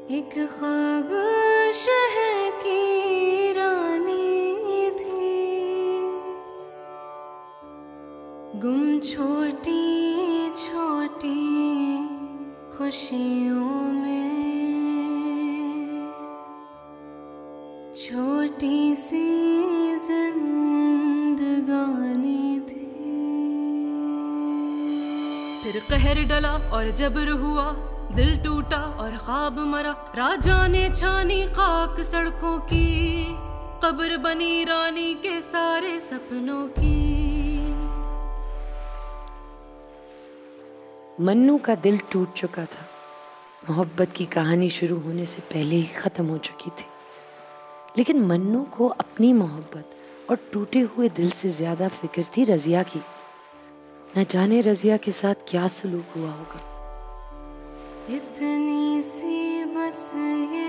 एक ख्वाब शहर की रानी थी, गुम छोटी छोटी खुशियों में, छोटी सी जिंदगानी थी। फिर कहर डला और जबर हुआ, दिल टूटा और ख्वाब मरा, राजा ने छानी खाक सड़कों की, कब्र बनी रानी के सारे सपनों की। मन्नू का दिल टूट चुका था, मोहब्बत की कहानी शुरू होने से पहले ही खत्म हो चुकी थी। लेकिन मन्नू को अपनी मोहब्बत और टूटे हुए दिल से ज्यादा फिक्र थी रजिया की। न जाने रजिया के साथ क्या सलूक हुआ होगा। इतनी सी बस ये